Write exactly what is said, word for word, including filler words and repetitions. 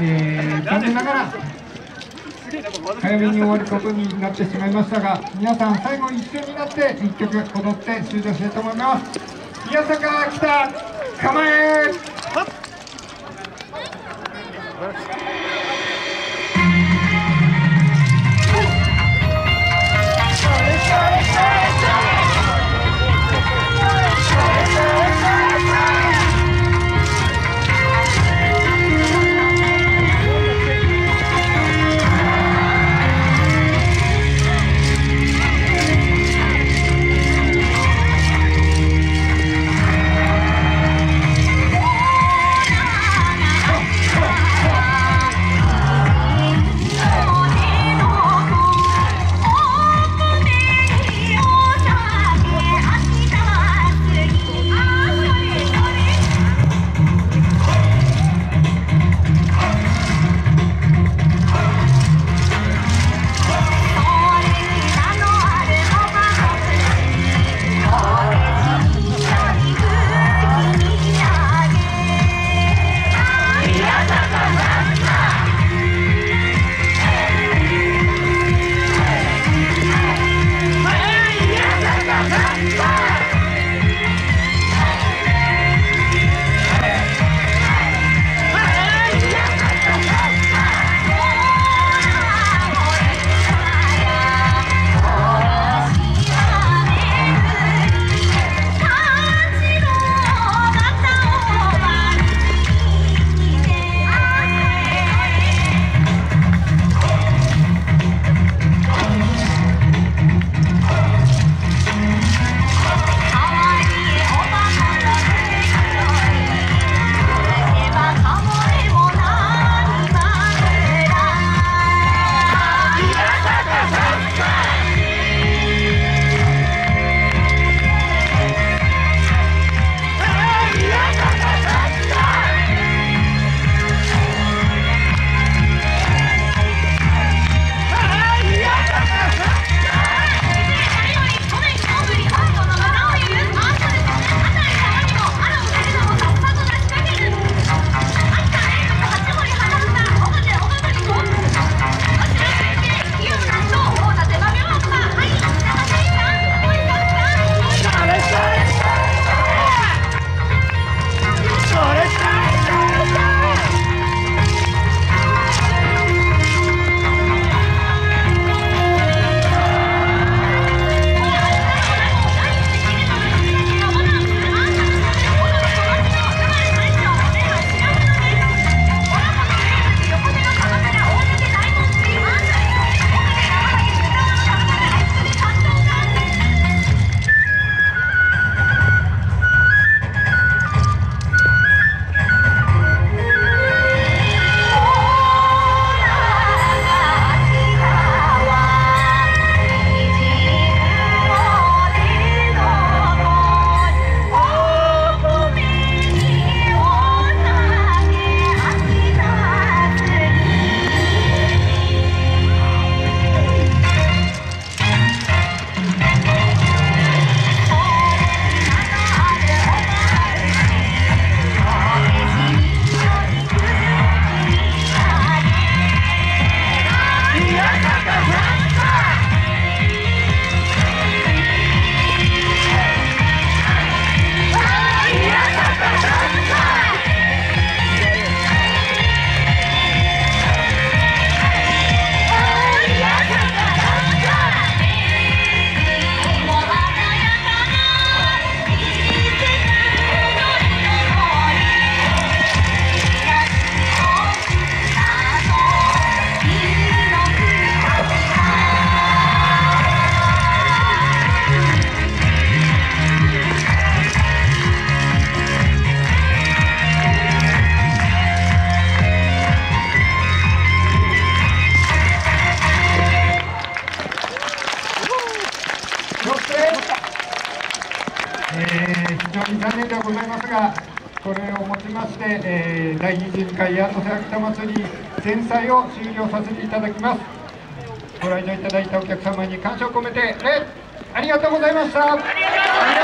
えー、残念ながら早めに終わることになってしまいましたが、皆さん最後一緒になっていっきょく踊って終了したいと思います。宮坂北構え。残念ではございますが、これをもちまして、えー、だいにじゅうにかい八幡秋田祭り前祭を終了させていただきます。ご来場いただいたお客様に感謝を込めて、ありがとうございました。